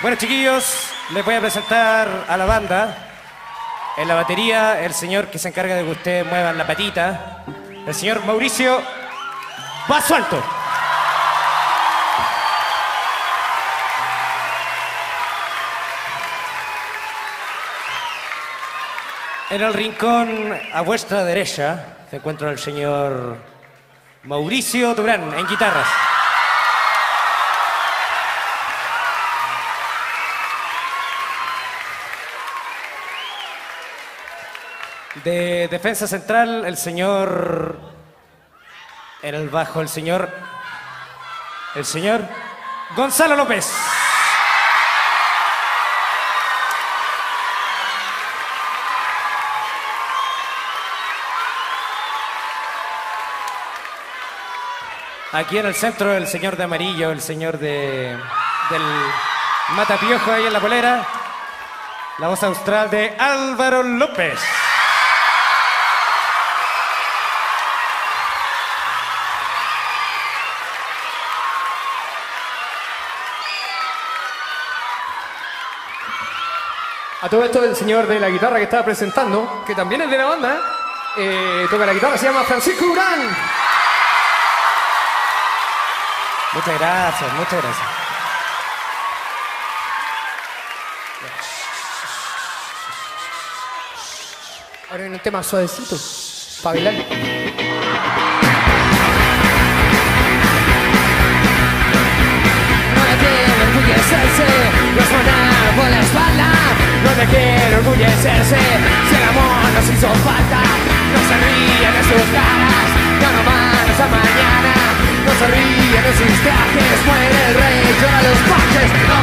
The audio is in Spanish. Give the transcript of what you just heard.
Bueno, chiquillos, les voy a presentar a la banda. En la batería, el señor que se encarga de que ustedes muevan la patita, el señor Mauricio Vaso Alto. En el rincón a vuestra derecha se encuentra el señor Mauricio Durán en guitarras. De defensa central, el señor... En el bajo, el señor Gonzalo López. Aquí en el centro, el señor de amarillo, el señor del matapiojo ahí en la polera. La voz austral de Álvaro López. A todo esto, el señor de la guitarra que estaba presentando, que también es de la banda, toca la guitarra, se llama Francisco Durán. Muchas gracias, muchas gracias. Ahora viene un tema suavecito, para bailar. No deje de orgullecerse, no es matar por la espalda. No deje de orgullecerse, si el amor nos hizo falta. No se ríen de sus caras, ya no van hasta mañana. No se ríen de sus trajes, muere el rey, llora los pajes. No